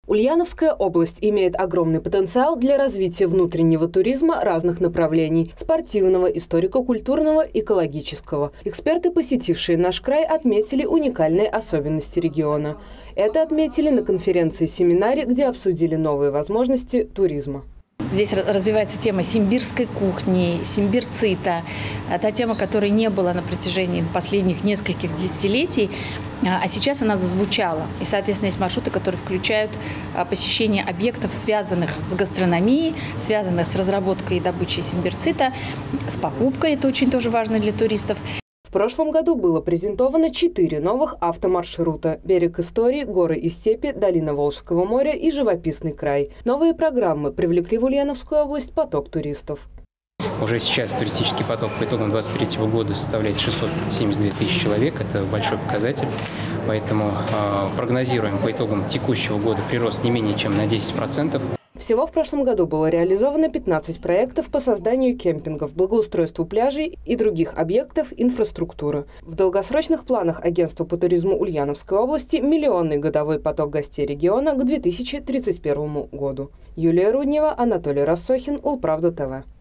Ульяновская область имеет огромный потенциал для развития внутреннего туризма разных направлений – спортивного, историко-культурного, экологического. Эксперты, посетившие наш край, отметили уникальные особенности региона. Это отметили на конференции-семинаре, где обсудили новые возможности туризма. Здесь развивается тема симбирской кухни, симбирцита. Та тема, которой не было на протяжении последних нескольких десятилетий, а сейчас она зазвучала. И, соответственно, есть маршруты, которые включают посещение объектов, связанных с гастрономией, связанных с разработкой и добычей симбирцита, с покупкой, это очень тоже важно для туристов. В прошлом году было презентовано 4 новых автомаршрута – «Берег истории», «Горы и степи», «Долина Волжского моря» и «Живописный край». Новые программы привлекли в Ульяновскую область поток туристов. Уже сейчас туристический поток по итогам 2023 года составляет 672 тысячи человек. Это большой показатель. Поэтому прогнозируем по итогам текущего года прирост не менее чем на 10%. Всего в прошлом году было реализовано 15 проектов по созданию кемпингов, благоустройству пляжей и других объектов инфраструктуры. В долгосрочных планах Агентства по туризму Ульяновской области миллионный годовой поток гостей региона к 2031 году. Юлия Руднева, Анатолий Рассохин, Улправда ТВ.